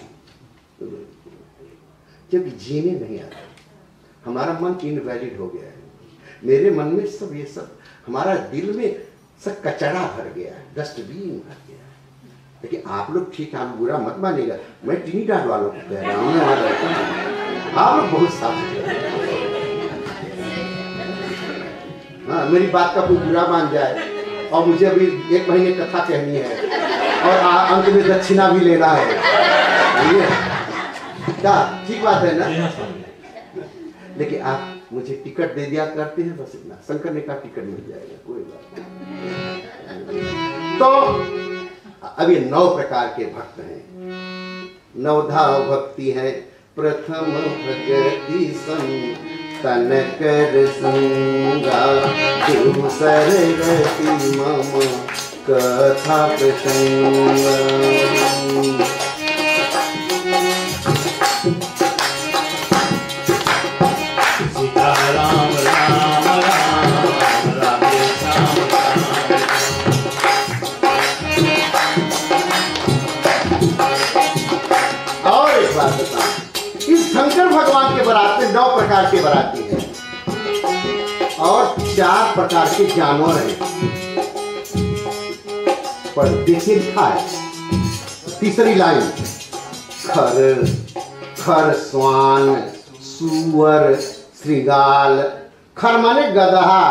जब जीने नहीं आता। हमारा मन इनवैलिड हो गया है, मेरे मन में सब ये सब, हमारा दिल में सब कचरा भर गया है, डस्टबिन भर गया है। लेकिन आप लोग ठीक है, आप बुरा मत मानिएगा, मैं ट्रिनिडाड वालों को कह रहा हूँ, वहां रहता हूँ, आप लोग बहुत साफ सुथरे। हाँ, मेरी बात का कोई बुरा मान जाए और मुझे अभी एक महीने कथा कहनी है और अंत में दक्षिणा भी लेना है, क्या ठीक बात है ना। लेकिन आप मुझे टिकट दे दिया करते हैं, बस इतना। शंकर ने कहा टिकट मिल जाएगा, कोई बात नहीं। तो अब ये नौ प्रकार के भक्त हैं। नवधा भक्ति है। प्रथम भगति संतन कर संगा, दूसर गति मम कथा प्रसंग। राम राम राम राधे श्याम राम। और एक बात बता, इस शंकर भगवान के बारात में नौ प्रकार के बाराती हैं और चार प्रकार के जानवर हैं। पर देखिए लिखा है तीसरी लाइन, खर खर स्वान सुअर श्रृंगाल। खर माने गदहा,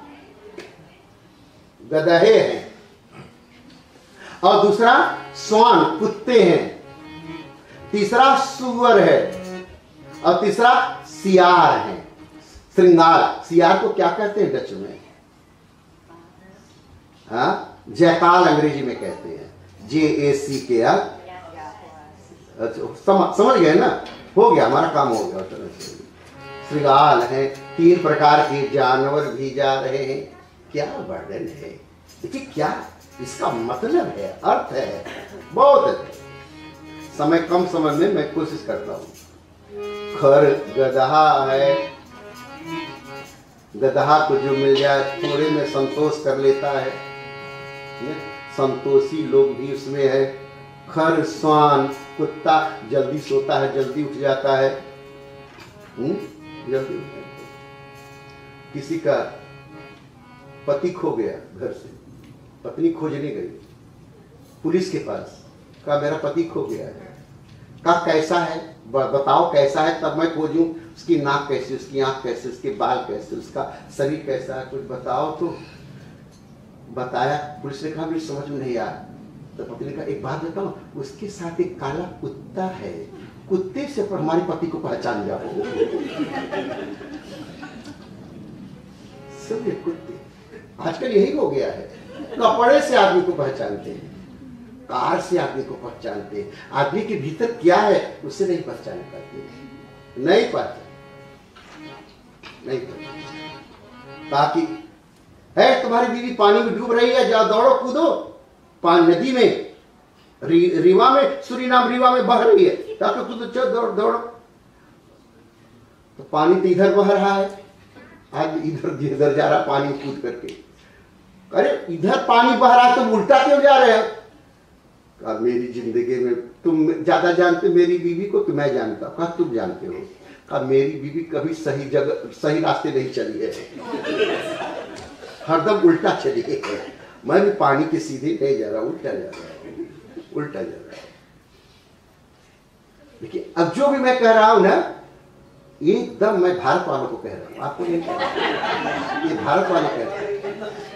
गदहे हैं। और दूसरा स्वान कुत्ते हैं। तीसरा सुअर है और तीसरा सियार है। श्रृंगाल, सियार को क्या कहते हैं डच में? हाँ, जयकाल अंग्रेजी में कहते हैं, जे ए सी के। अच्छा, समझ समझ गए ना? हो गया, हमारा काम हो गया। श्रृंगाल है। तीन प्रकार के जानवर भी जा रहे हैं। क्या वर्णन है, देखिए क्या इसका मतलब है, अर्थ है, बहुत है। समय कम समय में मैं कोशिश करता हूं। खर गदहा है। गदहा को जो मिल जाए थोड़े में संतोष कर लेता है, संतोषी लोग भी उसमें है। खर स्वान कुत्ता जल्दी सोता है, जल्दी उठ जाता है। हुँ? जल्दी उठ जाता है। किसी का पति खो गया, घर से पत्नी खोजने गई पुलिस के पास, कहा मेरा पति खो गया है। कहा कैसा है, बताओ कैसा है तब मैं खोजूं। उसकी नाक कैसी, उसकी आंख कैसी, उसके बाल कैसे, उसका शरीर कैसा है, कुछ बताओ। तो बताया। पुलिस ने कहा मुझे समझ में नहीं आया। तो पति ने कहा एक बात बताओ, उसके साथ एक काला कुत्ता है, कुत्ते से पर हमारे पति को पहचान जाओ। सब कुत्ते आजकल यही हो गया है। कपड़े से आदमी को पहचानते हैं, कार से आदमी को पहचानते हैं, आदमी के भीतर क्या है उससे नहीं पहचान पाते। नहीं पहचान नहीं पहचान ताकि है तुम्हारी बीवी पानी में डूब रही है, जाओ दौड़ो कूदो पानी नदी में, री, रीवा में, सूरीनाम रीवा में बह रही है, ताकि कूदो चलो दौड़ दौड़ो। तो पानी तो इधर बह रहा है, आज इधर इधर जा रहा पानी कूद करके। अरे इधर पानी बह रहा है तुम उल्टा क्यों जा रहे हो? कहा मेरी जिंदगी में तुम ज्यादा जानते मेरी बीवी को, तो मैं जानता हूं। कहा तुम जानते हो? कहा मेरी बीवी कभी सही जगह सही रास्ते नहीं चली है, हरदम उल्टा चली है। मैं भी पानी के सीधे नहीं जा रहा, उल्टा जा रहा, उल्टा जा रहा। देखिए अब जो भी मैं कह रहा हूं ना, एकदम मैं भारत वालों को कह रहा हूं, आपको नहीं कह रहा। ये भारत वाले कह रहे हैं।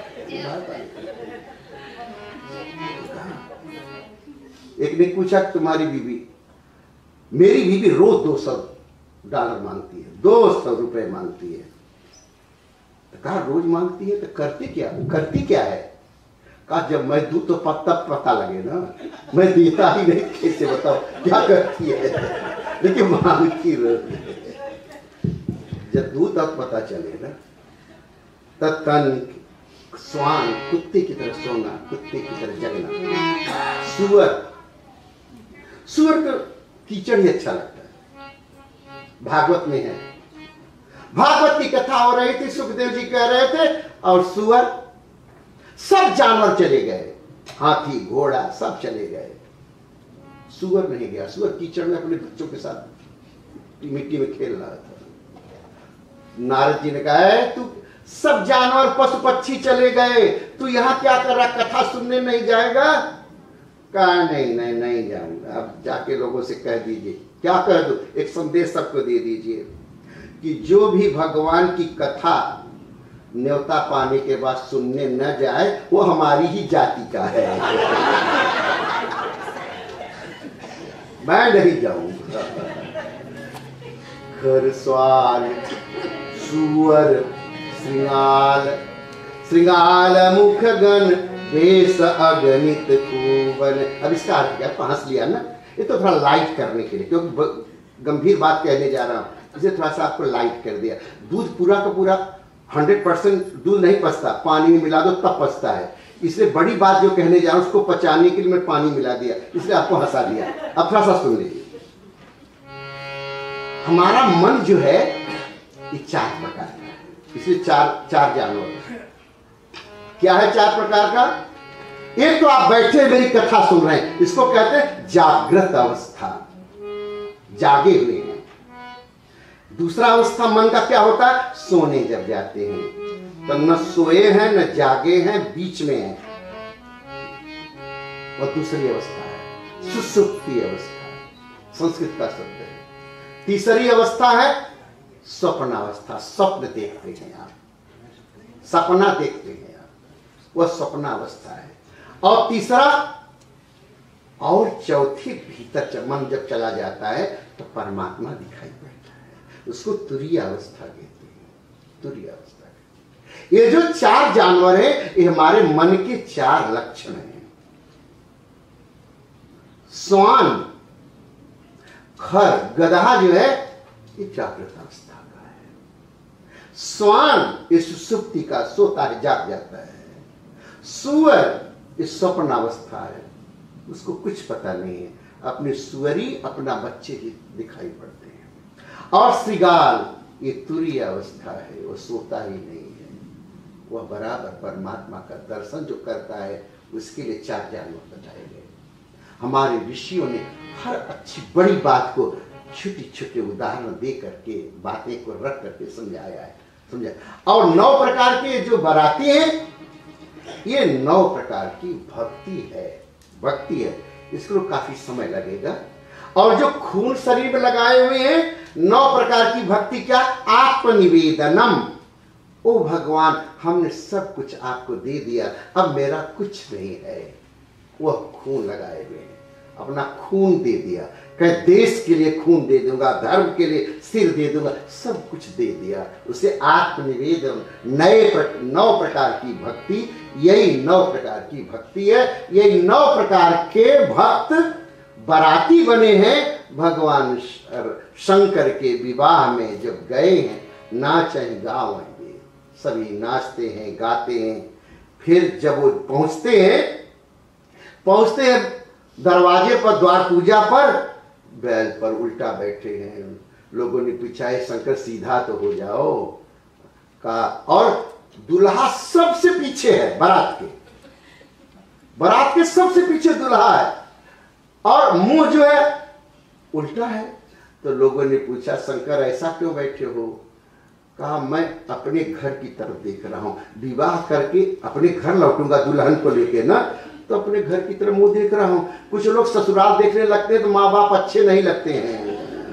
एक ने पूछा तुम्हारी बीवी, मेरी बीवी रोज दो सौ डॉलर मांगती है, दो सौ रुपए मांगती है। तो कहा रोज मांगती है तो करती क्या करती क्या है? कहा जब मैं दूं तो तब पता लगे ना, मैं देता ही नहीं, कैसे बताओ क्या करती है? लेकिन मांगती रोज है, जब दूं तब पता चले ना। तब तन स्वान कुत्ते की तरह सोना, कुत्ते की तरह जगना। सुअर सुअर का कीचड़ ही अच्छा लगता है। भागवत में है, भागवत की कथा हो रही थी, सुखदेव जी कह रहे थे, और सुअर सब जानवर चले गए, हाथी घोड़ा सब चले गए, सुअर नहीं गया। सुअर कीचड़ में अपने बच्चों के साथ मिट्टी में खेल रहा था। नारद जी ने कहा है तू सब जानवर पशु पक्षी चले गए, तू यहाँ क्या कर रहा, कथा सुनने नहीं जाएगा? कहा नहीं नहीं नहीं जाऊंगा। अब जाके लोगों से कह दीजिए। क्या कह दो? एक संदेश सबको दे दीजिए कि जो भी भगवान की कथा न्योता पाने के बाद सुनने न जाए वो हमारी ही जाति का है। मैं नहीं जाऊंगा। खर स्वान सुअर श्रृंगाल श्रृंगाल मुख गण वेश अगणित खूबन। अब इसका अर्थ क्या, हंस लिया ना, ये तो थोड़ा लाइट करने के लिए, क्योंकि गंभीर बात कहने जा रहा हूं, इसे थोड़ा सा आपको लाइट कर दिया। दूध पूरा का पूरा हंड्रेड परसेंट दूध नहीं पचता, पानी में मिला दो तब पचता है, इसलिए बड़ी बात जो कहने जा रहा हूं उसको पचाने के लिए मैं पानी मिला दिया, इसलिए आपको हंसा दिया। अब थोड़ा सा सुन लीजिए। हमारा मन जो है ये चार प्रकार का है, इसलिए चार चार जानवर। क्या है चार प्रकार का? एक तो आप बैठे मेरी कथा सुन रहे हैं, इसको कहते हैं जागृत अवस्था, जागे हुए हैं। दूसरा अवस्था मन का क्या होता है? सोने जब जाते हैं, तो न सोए हैं न जागे हैं, बीच में है। और दूसरी अवस्था है सुसुप्ति अवस्था, संस्कृत का शब्द है। तीसरी अवस्था है स्वप्नावस्था, स्वप्न देखते हैं आप, सपना देखते हैं आप, वह स्वप्नावस्था है। और तीसरा और चौथी भीतर मन जब चला जाता है तो परमात्मा दिखाई पड़ता है, उसको तुरीय अवस्था कहते हैं, तुरीय अवस्था। ये जो चार जानवर है ये हमारे मन के चार लक्षण हैं। स्वान खर गधा जो है ये जागृत अवस्था का है। स्वान इस सुसुप्ति का, सोता है, जाग जाता है। सुअर इस स्वप्न अवस्था है, उसको कुछ पता नहीं है, अपने सुअरी अपना बच्चे दिखाई पड़ते हैं। और श्रृंगाल ये तुरीय अवस्था है, वो सोता ही नहीं है, वह बराबर परमात्मा का दर्शन जो करता है, उसके लिए चार जानवर बताए गए। हमारे ऋषियों ने हर अच्छी बड़ी बात को छोटे छोटे उदाहरण दे करके, बातें को रख करके समझाया है, समझा। और नौ प्रकार के जो बाराती हैं, ये नौ प्रकार की भक्ति है, भक्ति है, इसको काफी समय लगेगा। और जो खून शरीर में लगाए हुए हैं, नौ प्रकार की भक्ति क्या? आत्मनिवेदनम, ओ भगवान हमने सब कुछ आपको दे दिया, अब मेरा कुछ नहीं है। वह खून लगाए हुए हैं, अपना खून दे दिया, कहे देश के लिए खून दे दूंगा, धर्म के लिए सिर दे दूंगा, सब कुछ दे दिया, उसे आत्मनिवेदन। नए प्र, नौ प्रकार की भक्ति, यही नौ प्रकार की भक्ति है। यही नौ प्रकार के भक्त बाराती बने हैं भगवान शंकर के विवाह में। जब गए हैं, नाचें गावें, सभी नाचते हैं, गाते हैं। फिर जब वो पहुंचते हैं, पहुंचते हैं दरवाजे पर, द्वार पूजा पर, बैल पर उल्टा बैठे हैं। लोगों ने पूछा है शंकर सीधा तो हो जाओ, कहा। और दुल्हा सबसे पीछे है, बारात के बारात के सबसे पीछे दुल्हा है, और मुंह जो है उल्टा है। तो लोगों ने पूछा शंकर ऐसा क्यों बैठे हो? कहा मैं अपने घर की तरफ देख रहा हूं, विवाह करके अपने घर लौटूंगा दुल्हन को लेके ना, तो अपने घर की तरफ मुंह देख रहा हूं। कुछ लोग ससुराल देखने लगते हैं तो माँ बाप अच्छे नहीं लगते हैं,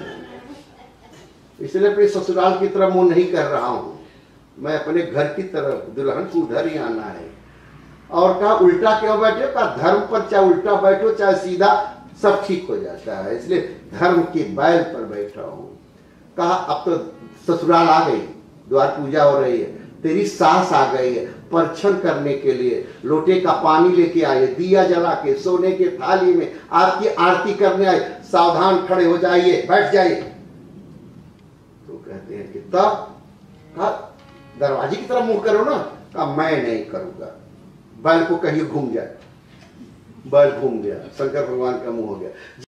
इसलिए अपने ससुराल की तरफ मुंह नहीं कर रहा हूं, मैं अपने घर की तरफ, दुल्हन को उधर ही आना है। और कहा उल्टा क्यों बैठे? कहा धर्म पर चाहे उल्टा बैठो चाहे सीधा, सब ठीक हो जाता है, इसलिए धर्म के बैल पर बैठा हूं। कहा अब तो ससुराल आ गई, द्वार पूजा हो रही है, तेरी सास आ गई है परछन करने के लिए, लोटे का पानी लेके आए, दिया जला के, सोने के थाली में आपकी आरती करने आए, सावधान खड़े हो जाइए, बैठ जाइए। तो कहते हैं कि तब कहा दरवाजे की तरफ मुंह करो ना। कहा मैं नहीं करूंगा, बैल को कहिए घूम जाए। बैल घूम गया, शंकर भगवान का मुंह हो गया।